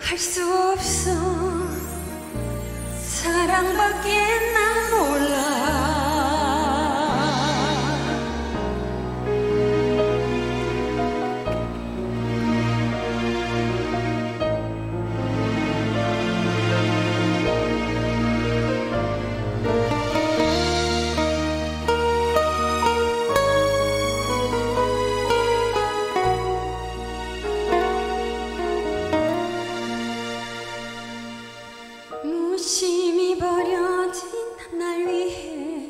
할 수 없어. 사랑밖에 난 몰라. 무심히 버려진 날 위해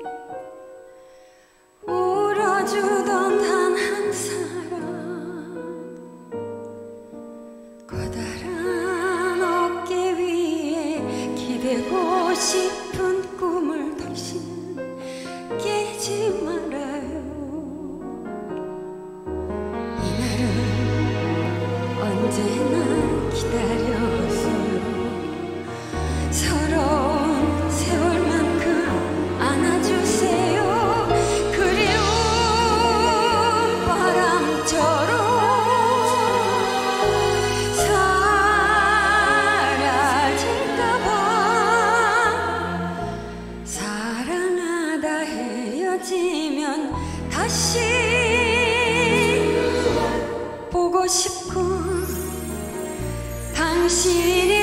울어주던 단 한 사람, 커다란 어깨 위에 기대고 싶은 꿈을 다시는 깨지 말아요. 이날을 언제나 기다렸어요. 서러운 세월만큼 안아주세요. 그리운 바람처럼 사라질까봐. 사랑하다 헤어지면 다시 보고 싶고 당신이